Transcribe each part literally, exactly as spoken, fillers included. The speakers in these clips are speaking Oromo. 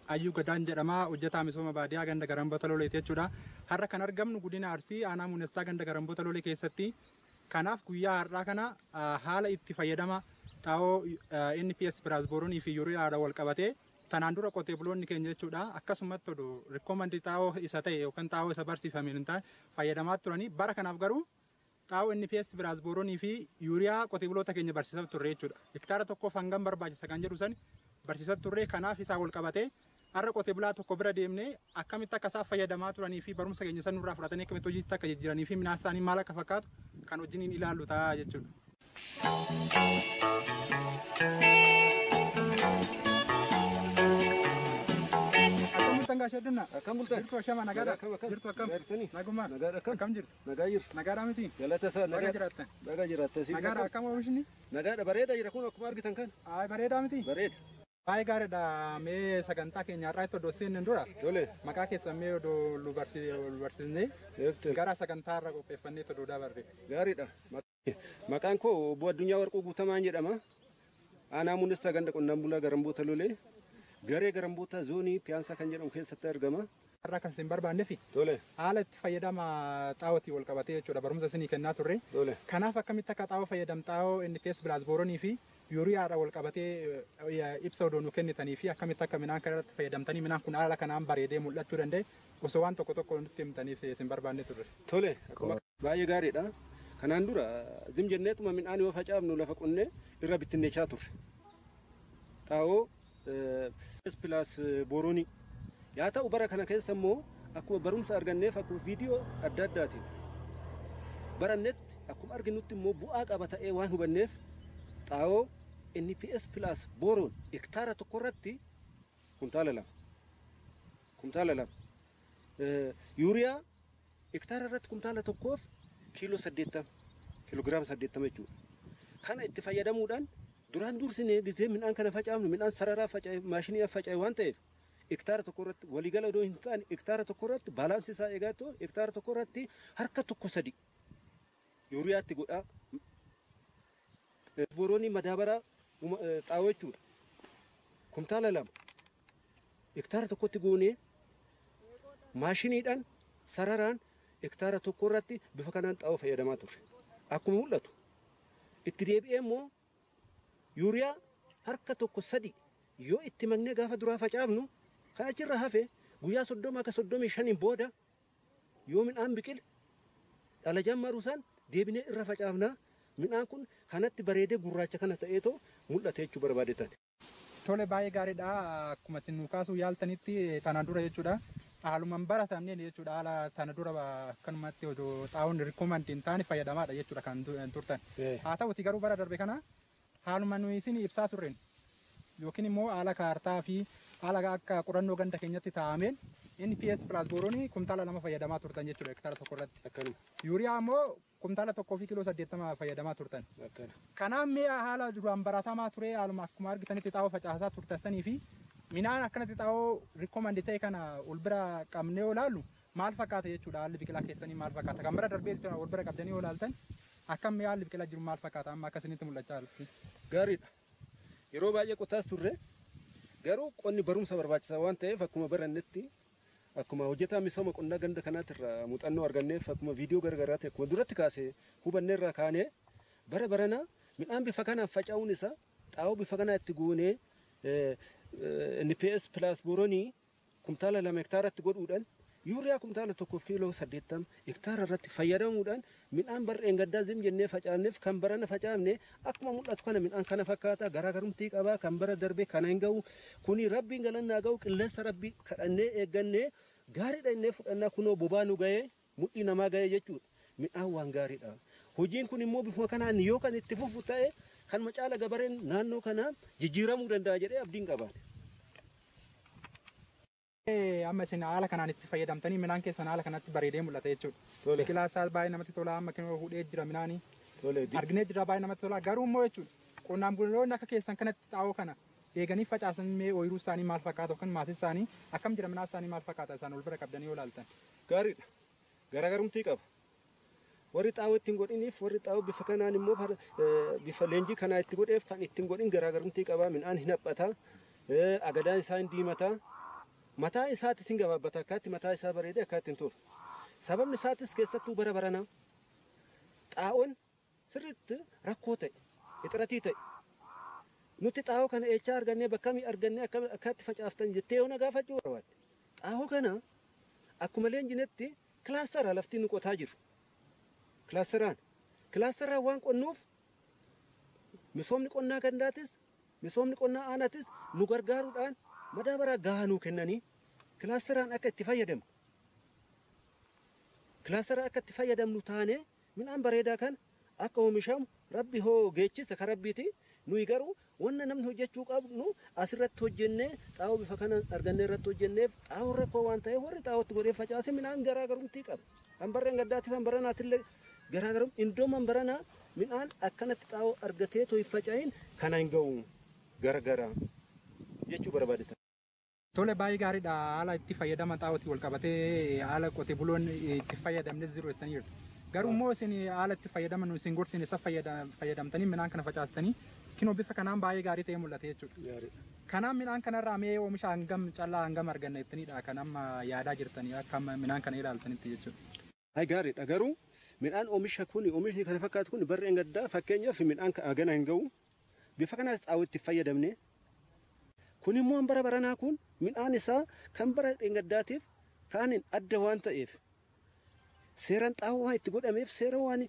Ayyuu Gadaan jedhama hojjetaa misooma baadiyyaa ganda Garamboota Lolee jechuudha. Har'a kan argamnu godina Arsii aanaa Muunessaa ganda Garamboota Lolee keessatti. Kanaaf guyyaa har'aa kana haala itti fayyadama xaa'oo N P S Piraasbooronii fi Yuuriyaadhaan wal qabatee tanaan dura qotee buloonni keenya jechuudha. Akkasumatti oduu rikkoomandii xaa'oo isa ta'e yookaan xaa'oo isa barsiifame hin taane fayyadamaa turanii bara kanaaf garuu xaa'oo N P S Piraasbooronii fi Yuuriyaa qotee buloota keenya barsiisaa turre jechuudha. Hektaara tokkoof hangam barbaachisa kan jedhu san barsiisaa turre kanaaf isaa wal qabatee har'a qotee bulaa tokko bira deemnee akkamitti akka isaan fayyadamaa turanii fi barumsa keenya san nurraa fudhatanii akkamitti hojiitti akka jijjiiranii fi midhaan isaanii maal akka fakkaatu kan wajjiniin ilaallu ta'a jechuudha. Tangga sheduna, akam bulta. Jirtu ashama nagada, jirtu akam. Naguma, nagada akam. Akam jirtu. Nagayir. Nagada miti. Galata sa nagada jiratta. Nagada jiratta. Nagada akam omishni? Nagada bareda jira kun akkuma argitan kan. Ay bareda miti. Bared. Ay gaariidha mee sagantaa keenya har'aa itti odeesseen dura. Tole. Maqaa keessan mee odoo lu barsiisnee gara sagantaa irra qopheeffannee odoo dabarre. Gaariidha. Maqaan koo Obbo Addunyaa Warquu Guutamaan jedhama. Aanaa Muunessaa ganda Qonnaan Bulaa Garamboota Lolee. Garee Garamboota zoonii Piyaansaa kan jedhamu keessatti argama. Har'a kan isin barbaanne fi tole haala itti fayyadama xaa'ootii wal qabatee jechuudha barumsa isinii kennaa turre. Tole. Kanaaf akkamitti akka xaa'oo fayyadam xaa'oo N P S Piraasbooronii fi Yuuriyaadhaan wal qabatee ibsa odoo nu kennitanii fi akkamitti akka midhaan kanarratti fayyadamtanii midhaan kun haala kanaan bareedee mul'achuu danda'e osoo waan tokko tokko nutti himtaniif isin barbaanne turre. Tole akkuma baay'ee gaariidha. Kanaan dura zim jenneetuma midhaan yoo facaafnu lafa qonnee irra bittinneechaa turre. Xaa'oo Piraasbooronii yaa ta'u bara kana keessa immoo akkuma barumsa arganneef akkuma viidiyoo adda addaatiin barannetti akkuma arginutti immoo bu'aa qaba ta'ee waan hubanneef xaa'oo N P S Piraasbooron hektaara tokko irratti kumtaala lama kumtaala lama Yuuriyaa hektaara irratti kumtaala tokkoof kiiloo saddeettama kiiloogiraama saddeettama jechuudha. Kana itti fayyadamuudhaan duraan dursine gisee midhaan kana facaafnu midhaan sararaa faca'e maashinii faca'e waan ta'eef hektaara tokko irratti waliigala odoo hin taane hektaara tokko irratti baalaansi isaa eegatoo hektaara tokko irratti harka tokko sadi Yuuriyaatti godhaa. Booroonii madaabaraa xaa'oo jechuudha. Kumtaala lama hektaara tokkotti goonee maashiniidhaan sararaan hektaara tokko irratti bifa kanaan xaa'oo fayyadamaa turre. Akkuma mul'atu itti deebi'ee immoo Yuuriyaa harka tokko sadi yoo itti magnee gaafa duraa facaafnu kan achirra hafe guyyaa soddoma akka soddomii shaniin booda yoo midhaan biqile dhala jammaruusaan deebinee irra facaafnaa midhaan kun kanatti bareedee gurraacha kana ta'eetoo mul'ate jechuu barbaadetan. Tole baay'ee gaariidha akkuma isin nu kaasuu yaaltanitti tana dura jechuudha. Haalumaan baratamneen jechuudha haala tana dura akkanumatti odoo xaa'oon rikkoomandii hin taane fayyadamaadha jechuudha kan turtan. Haa ta'uti garuu bara darbe kana haaluma nuyi isin ibsaa turren yookiin immoo haala kaartaa fi haala akka qorannoo ganda keenyatti taa'ameen N P S Piraasbooronii kumtaala lama fayyadamaa turtan jechuudha hektaara tokko irratti. Akkanuma. Yuuriyaa immoo kumtaala tokkoo fi kiiloo saddeettama fayyadamaa turtan. Akkana. Kanaaf mee haala duraan baratamaa ture haaluma akkuma argitanitti xaa'oo facaasaa turtanii fi midhaan akkanatti xaa'oo rikkoomandii ta'e kana ol bira qabnee yoo ilaallu maal fakkaata jechuudha haalli biqilaa keessanii maal fakkaata kan bara darbee ol bira qabdanii yoo ilaaltan akkam haalli biqilaa jiru maal fakkaata amma akkasinitti mul'achaa jiru. Gaariidha. Yeroo baay'ee qotaas turre garuu qonni barumsa barbaachisaa waan ta'eef akkuma barannetti akkuma hojjetaa misooma qonnaa ganda kanaatirraa muuxannoo arganneef akkuma viidiyoo garagaraatti akkuma duratti kaasee hubanneerraa kaanee bara barana midhaan bifa kanaan faca'uun isaa xaa'oo bifa kanaa itti goonee N P S Piraasbooronii kumtaala lama hektaaratti godhuudhaan Yuuriyaa kumtaala tokkoof kiiloo saddeettama hektaara irratti fayyadamuudhaan midhaan barreen gaddaa zim jennee facaafneef kan barana facaafne akkuma mul'atu kana midhaan kana fakkaata garaagarumtii qabaa kan bara darbe kana hin ga'u kuni rabbiin galannaa ga'u qilleensa rabbii kadhannee eeggannee gaariidha innee fudhannaa kunoo bobaa nu ga'ee mudhii namaa ga'ee jechuudha midhaan waan gaariidha. Hojiin kun immoo bifuma kanaan yoo kan itti fufu ta'e kan macaala gabareen naannoo kana jijjiiramuu danda'a jedhee abdiin qabaan. Amma isin haala kanaan itti fayyadamtanii midhaan keessan haala kanatti bareedee mul'ata jechuudha. Biqilaa isaas baay'ee namatti tola amma kinoo hudhee jira midhaanii. Arginee jira baay'ee namatti tola garuu immoo jechuudha qonnaan bultoonni akka keessan kanatti xaa'oo kana eeganii facaasan mee ooyiruu isaanii maal fakkaata yookaan maatii isaanii akkam jira midhaan isaanii maal fakkaata isaan ol bira qabdanii yoo ilaaltan. Gaariidha. Garaagarumtii qaba. Warri xaa'oo ittiin godhiniif warri xaa'oo bifa kanaan immoo bifa leenjii kanaa itti godheef kan ittiin godhin garaagarumtii qaba midhaan hin haphata agadaan isaa hin diimata. mataa isaatti sin gabaabbata akkaatti mataa isaa bareedee akkaatti hin turu. Sababni isaatis keessattuu bara baranaa xaa'oon sirriitti rakkoo ta'e ixiratii ta'e. Nuti xaa'oo kana eechaa argannee bakka mi argannee akkaatti facaaftan jettee yoo na gaafachuu barbaadde. Xaa'oo kana akkuma leenjinetti kilaasteraa laftiin nu qotaa jiru. Kilaasteraan kilaasteraan waan qonnuuf misoomni qonnaa gandaatis misoomni qonnaa aanaatis nu gargaaruudhaan madaabaraa gahaa nuu kennanii kilaasteraan akka itti fayyadamu. Kilaasteraa akka itti fayyadamnu taane midhaan bareedaa kan akka oomishamu rabbi hoo geechisa ka rabbiiti. Nuyi garuu wanna namni hojjechuu qabnu asirratti hojjennee xaa'oo bifa kana argannee irratti hojjenneef xaa'oo rakkoo waan ta'eef warri xaa'ootti godhee facaase midhaan garaagarumtii qaba. Kan barreen gaddaatiif kan baranaatillee garaagarum iddoo man baranaa midhaan akkanatti xaa'oo argatee too hin faca'in kana hin ga'u garagara jechuu barbaadeta. Tole baay'ee gaariidha. Haala itti fayyadama xaa'ootti wal qabatee haala qotee buloonni itti fayyadamne jiru jettanii jirtu. Garuu immoo isin haala itti fayyadaman isin gorsin isa fayyadamtanii midhaan kana facaastanii kinoo bifa kanaan baay'ee gaarii ta'ee mul'ata jechuudha. Kanaan midhaan kanarraa mee oomisha hangam callaa hangam arganna jettaniidha kan amma yaadaa jirtanii akka midhaan kana ilaaltanitti jechuudha. Hay gaariidha garuu midhaan oomisha kun oomishni kana fakkaatu kun barreen gaddaa fakkeenyaaf midhaan gana hin ga'u bifa kanaas xaa'oo itti fayyadamne. Kun immoo bara baranaa kun midhaan isaa kan bara gaddaatiif kaanin adda waan ta'eef seeraan xaa'oo waan itti godhameef seera waan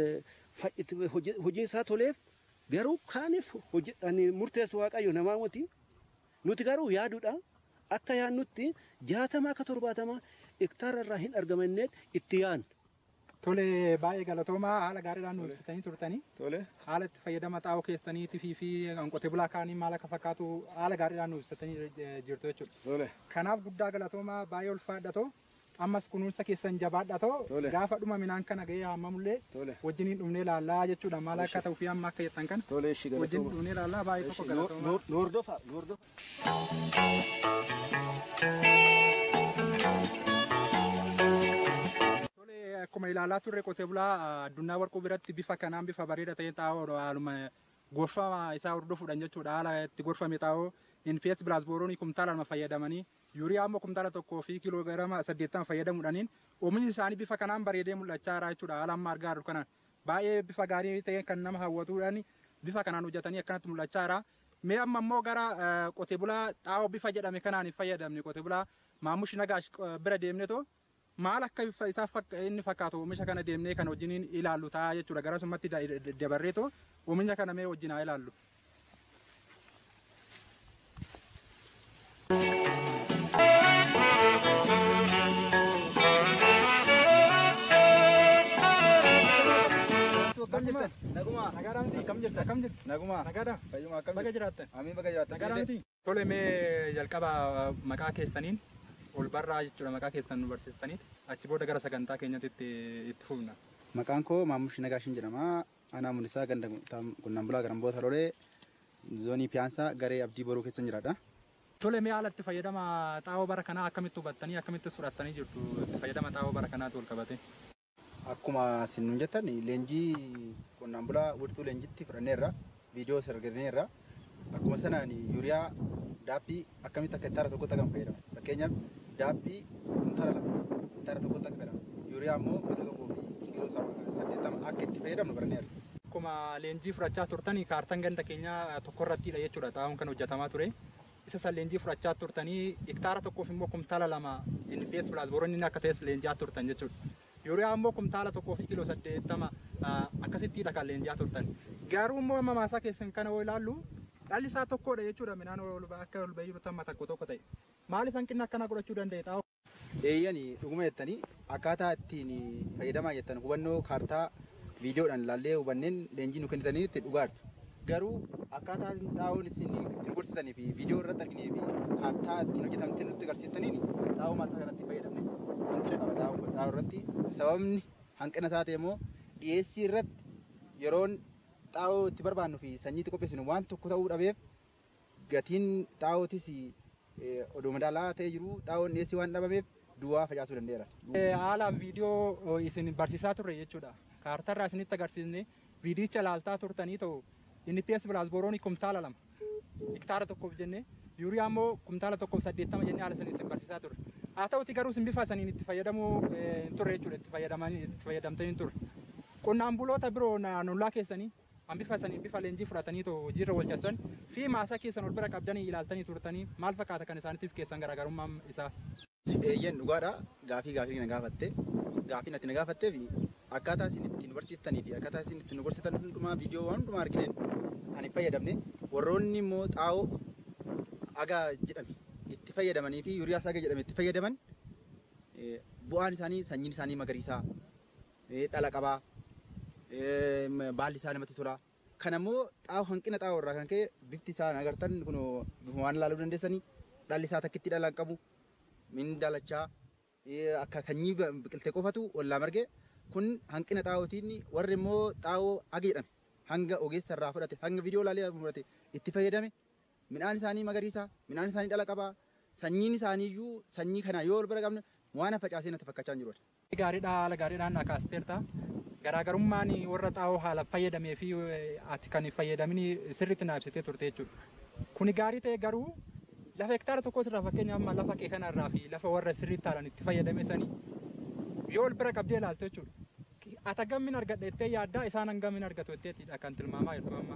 hojii isaa toleef garuu kaaniif murteessu waaqayyo namaa miti. Nuti garuu yaaduudha akka yaadnutti jaatama akka torbaatama hektaara irraa hin argamanneet itti yaadnu. Tole baay'ee galatoomaa haala gaariidhaan nu ibsitanii turtanii. Tole. Haala itti fayyadama xaa'oo keessaniitii fi qotee bulaa kaanii maal akka fakkaatu haala gaariidhaan nu ibsitanii jirtu jechuudha. Tole. Kanaaf guddaa galatoomaa baay'ee ulfaadhatoo ammas kunuunsa keessan jabaadhatoo gaafa dhuma midhaan kana gahee haamamullee wajjiniin dhumnee laallaa jechuudha. Maal akka ta'uu fi amma akka jettan kan wajjin dhumnee laallaa baay'ee tokko galatoomaa. Noordofa noordofa. Akkuma ilaalaa turre qotee bulaa addunyaa warquu biratti bifa kanaan bifa bareeda ta'e xaa'oo haaluma gorfama isaa hordofuudhaan jechuudha. Haala itti gorfame xaa'oo N P S bilaasbooroonii kumtaala lama fayyadamanii yuuriyaa immoo kumtaala tokkoo fi kiiloogiraama saddeettama fayyadamuudhaaniin oomishni isaanii bifa kanaan bareedee mul'achaa jira jechuudha. Haala amma argaa jirru kanaan baay'ee bifa gaarii ta'e kan nama hawwatuudhaan bifa kanaan hojjetanii akkanatti mul'achaa jira. Mee amma immoo gara qotee bulaa xaa'oo bifa jedhame kanaan hin fayyadamne qotee bulaa Maamush Nagaash bira deemnetoo maal akka bifa isaa inni fakkaatu oomisha kana deemnee kan wajjiniin ilaallu ta'a jechuudha. Gara sumatti dabarreetoo oomisha kana mee wajjin haa ilaallu. Naguma. Nagaadhaan Akkam jirta? Akkam jirta? Naguma. Nagaadhaan. Fayyuma akkam Baga jiraattan. Amiin baga jiraattan. Nagaadhaan. Tole mee jalqaba maqaa keessaniin ol barraa jechuudha maqaa keessan nu barsiistaniiti. Achi booda gara sagantaa keenyatti itti fufna. Maqaan koo Maamush Nagaashin jedhama. Anaa Munisaa ganda Qonnaan Bulaa Garamboota Lolee zoonii Piyaansaa garee Abdii Boruu keessa jiraadha. Tole mee haala itti fayyadama xaa'oo bara kanaa akkamitti hubattanii akkamitti fudhattanii jirtu itti fayyadama xaa'oo bara kanaatti wal qabate. Akkuma isin jettan leenjii Qonnaan Bulaa wirtuu leenjitti fudhanneerra viidiyoo sargarneerra akkuma sanaan yuuriyaa daabbii akkamitti akka hektaara tokkotti akka fayyadamu. Fakkeenyaaf daabbii kumtaala lama hektaara tokkotti akka fayyadamu. Yuuriyaa immoo wanta tokkoo fi kiiloo saddeettama akka itti fayyadamnu baranneerra. Akkuma leenjii fudhachaa turtanii kaartaan ganda keenyaa tokkorrattidha jechuudha xaa'oon kan hojjetamaa ture. Isa san leenjii fudhachaa turtanii hektaara tokkoof immoo kumtaala lama N P S bilaasbooroonni akka ta'es leenjaa turtan jechuudha. Yuuriyaa immoo kumtaala tokkoo fi kiiloo saddeettama akkasittidha kan leenjaa turtan. Garuu immoo amma maasaa keessan kana yoo ilaallu dhalli isaa tokkodha jechuudha midhaan akka ol bahee jiru tokko tokko ta'e. Maaliif hanqina akkanaa godhachuu danda'e xaa'oo? Eeyyanii dhuguma jettanii akkaataa ittiin fayyadamaa jettan hubannoo kaartaa viidiyoodhaan ilaallee hubanneen leenjii nu kennitanii itti dhugaartu. Garuu akkaataa xaa'oon isin ittiin gorsitanii fi viidiyoo irratti arginee fi kaartaa ittiin hojjetamtee nutti agarsiistaniin xaa'oo maasaa kanatti fayyadamne wanti qaba xaa'oo irratti sababni hanqina isaa ta'e immoo dhiyeessii irratti yeroon xaa'oo itti barbaannu fi sanyii itti qopheessinu waan tokko ta'uu dhabeef gatiin xaa'ootis odoo madaalaa ta'ee jiru xaa'oon dhiyeessii waan dhabameef duwwaa facaasuu danda'eera. Haala viidiyoo isin barsiisaa turre jechuudha. Kaartarraa isinitti agarsiisne viidiyicha ilaaltaa turtanii ta'u N P S bilaasbooroonii kumtaala lama hektaara tokkoof jennee yuuriyaa immoo kumtaala tokkoof saddeettama jennee haala saniin isin barsiisaa turre. Haa ta'uti garuu isin bifa saniin itti fayyadamuu hin turre jechuudha itti fayyadamanii itti fayyadamtanii hin turre. Qonnaan buloota biroo naannollaa keessanii an bifa saniin bifa leenjii fudhatanii too hojiirra oolchan fi maasaa keessan ol bira qabdanii ilaaltanii turtanii maal fakkaata kan isaaniitiif keessan garaagarummaan isaa. Eeyyan dhugaadha gaafii gaafii na gaafatte gaafii natti na gaafattee fi akkaataa isin ittiin barsiiftanii fi akkaataa isin ittiin gorsitan hundumaa viidiyoo waan hundumaa argineen ani fayyadamne warroonni immoo xaa'oo agaa jedhame itti fayyadamanii fi yuuriyaas agaa jedhame itti fayyadaman bu'aan isaanii sanyiin isaanii magariisaa dhala qabaa baalli isaa namatti tola. Kan ammoo xaa'oo hanqina xaa'oo irraa kan ka'e bifti isaa agartan kun bifuma waan ilaaluu dandeessanii dhalli isaa takkitti dhalaan qabu min dalachaa akka sanyii biqiltee qofatu ollaa marge kun hanqina xaa'ootiin warri immoo xaa'oo agaa jedhame hanga ogeessa irraa fudhate hanga viidiyoo ilaalee fudhate itti fayyadame midhaan isaanii magariisa midhaan isaanii dhala qabaa sanyiin isaanii iyyuu sanyii kana yoo ol bira qabne waan facaasee natti fakkachaa hin jiru. Gaariidha haala gaariidhaan akaasteerta garaagarummaan warra xaa'oo haala fayyadamee fi ati kan fayyadamin sirriitti na ibsitee turte jechuudha. Kuni gaarii ta'e garuu lafa hektaara tokko irraa fakkeenya amma lafa kee kanarraa fi lafa warra sirriitti haalan itti fayyadame sanii yoo ol bira qabdee ilaaltu jechuudha. Ata gammin argadha jettee yaaddaa isaan hangammin argatu jetteetidha kan tilmaamaa jirtu amma.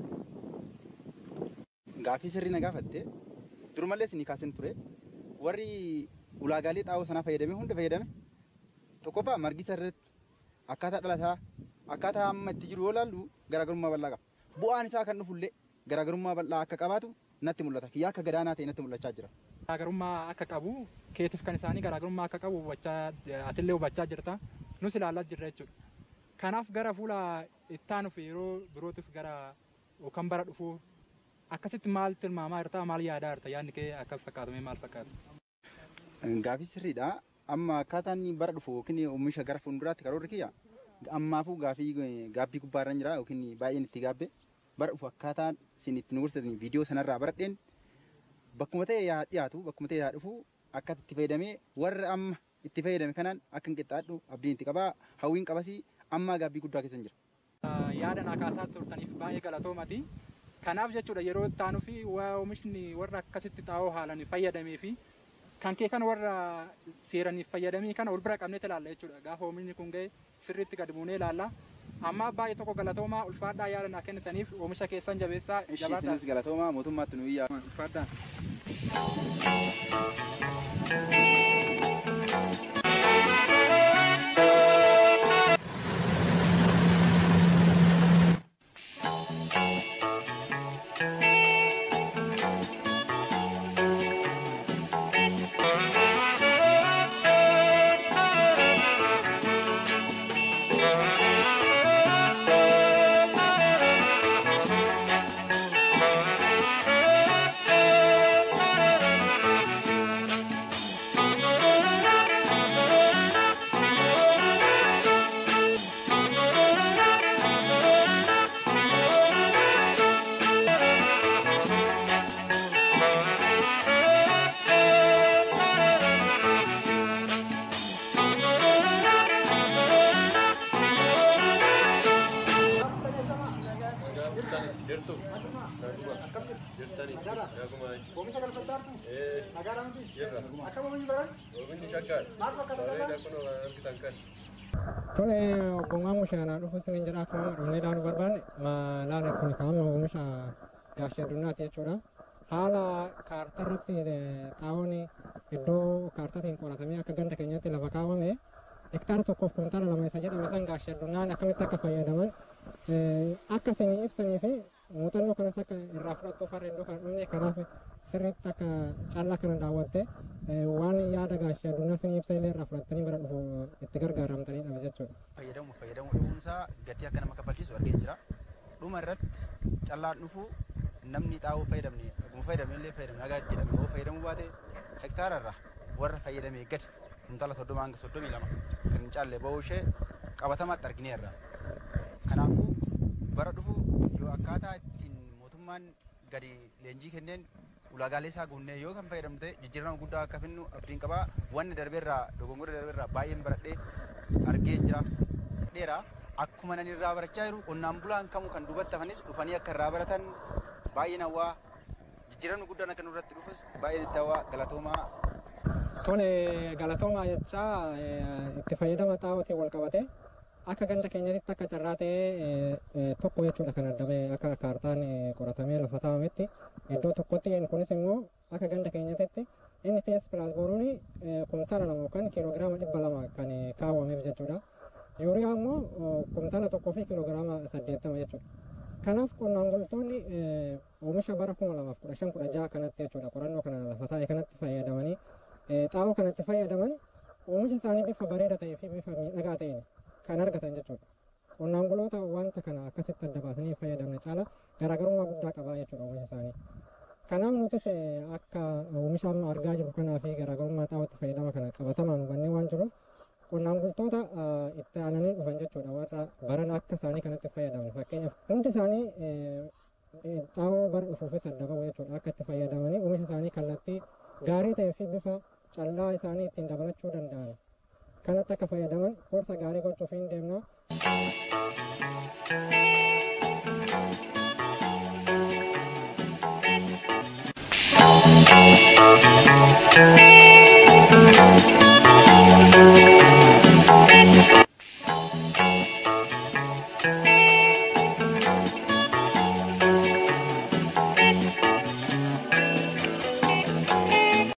Gaafii sirrii na gaafatte durumallee isin kaasin ture warri ulaagaalee xaa'oo sanaa fayyadame hunda fayyadame tokkoffaa margisa irratti akkaataa dhalataa akkaataa amma itti jiru yoo ilaallu garaagarummaa bal'aa qaba. Bu'aan isaa kan dhufullee garaagarummaa bal'aa akka qabaatu natti mul'ata. Kiyyaa akka gadaanaa ta'e natti mul'achaa jira. Garaagarummaa akka qabu keetiif kan isaanii garaagarummaa akka qabu hubachaa atillee hubachaa jirta. Nus ilaalaa jirra jechuudha. Kanaaf gara fuula itti aanuuf yeroo birootiif gara yookaan bara dhufu akkasitti maal tilmaamaa jirta maal yaadaa jirta yaadni kee akka fakkaatu maal fakkaata? Gaafii sirriidha. Amma akkaataan bara dhufu yookiin oomisha gara fuulduraatti karoorri kiyya ammaafuu gaafii gaabbii gubbaarra jira yookiin baay'een itti gaabbe bara dhufu akkaataan isin itti nu gorsitan viidiyoo sanarraa baradheen bakkuma ta'e yaa dhiyaatu bakkuma ta'e yaa dhufu akkatti itti fayyadamee warra amma itti fayyadame kanaan akka hin qixxaadhu abdiin itti qabaa hawwiin qabasii amma gaabbii guddaa keessa jira. Yaada naa kaasaa turtaniif baay'ee galatoomati. Kanaaf jechuudha yeroo itti aanuu fi oomishni warra akkasitti xaa'oo haalan fayyadamee fi kan kee kan warra seeraniif fayyadamii kana ol bira qabnee ilaalla jechuudha. Gaafa oomishni kun ga'e sirriitti gad buunee ilaalla. Amma baay'ee tokko galatoomaa ulfaadhaa yaada naa kennitaniif oomisha keessan jabeessaa jabaadhaa. Isinis galatoomaa mootummaatti nu iyyaa ulfaadhaa. Tole obbongaan mushaanaa dhufu isin jedha akkuma dhufnee ilaaluu barbaanne laala kun kaa'ama oomisha gaashee addunyaati jechuudha. Haala kaartaa irratti xaa'oon iddoo kaartaatiin qoratamee akka ganda keenyatti lafa kaawwame hektaara tokkoof kuntaala lama isa jedhame san gaashee addunyaan akkamitti akka fayyadaman akka isin ibsanii fi muuxannoo kanas akka irraa fudhattuuf harreen iddoo kan dhufne kanaaf sirriitti akka caalaa kana daawwatte waan yaada gaashee addunyaa isin ibsa illee irraa fudhattanii bara dhufu itti gargaaramtanidha jechuudha. Fayyadamu fayyadamu dhufuun isaa gatii akka nama kaffalchiisu argee jira. Dhuma irratti callaan dhufu namni xaa'oo fayyadamne akkuma fayyadame illee fayyadamne agaa jedhame yoo fayyadamuu baate hektaara irraa warra fayyadame gadi kuntaala soddoma hanga soddomii lama kan hin caalle bahuu ishee qabatamaatti argineerra. Kanaafuu bara dhufu yoo akkaataa ittiin mootummaan gadi leenjii kenneen ulaagaalee isaa guunnee yoo kan fayyadamte jijjiirama guddaa akka finnu abdiin qabaa. Wanni darbeerraa dogongora darbeerraa baay'een baradhee argee jira. Dheeraa akkuma nan irraa barachaa jiru qonnaan bulaan kamuu kan duubatti hafanis dhufanii akka irraa baratan baay'een hawwaa jijjiiramni guddaan akka nurratti dhufus baay'ee itti galatoomaa. Tole galatoomaa jechaa itti fayyadama xaa'ootiin wal qabate akka ganda keenyatti akka carraa ta'ee tokko jechuudha kan adda bahee akka kaartaan qoratamee lafa taa'ametti iddoo tokkotti kunis immoo akka ganda keenyatti N P S Plus boruun kumtaala lama yookaan kiiloogiraama dhibba lama kan kaawwameef jechuudha. Yuuriyaa immoo kumtaala tokkoo fi kiiloogiraama saddeettama jechuudha. Kanaaf qonnaan bultoonni oomisha bara kuma lamaaf kudha shan kudha jaha kanatti jechuudha qorannoo kana lafa taa'e kanatti fayyadamanii xaa'oo kanatti fayyadaman oomisha isaanii bifa bareedaa ta'ee fi bifa miidhagaa ta'een kan argatan jechuudha. Qonnaan buloota wanta kana akkasitti adda baasanii fayyadamne caala garaagarummaa guddaa qabaa jechuudha oomisha isaanii. Kanaaf nutis akka oomisha amma argaa jirru kanaa fi garaagarummaa xaa'ootti fayyadama kana qabatamaan hubannee waan jiruuf qonnaan bultoota itti aananii dhufan jechuudha warra baran akka isaanii kanatti fayyadaman fakkeenyaaf hundi isaanii xaa'oo bara dhufuufis adda bahu jechuudha akka itti fayyadamanii oomisha isaanii kallattii gaarii ta'ee fi bifa callaa isaanii ittiin dabalachuu danda'an kanatti akka fayyadaman gorsa gaarii gochuuf hin deemna.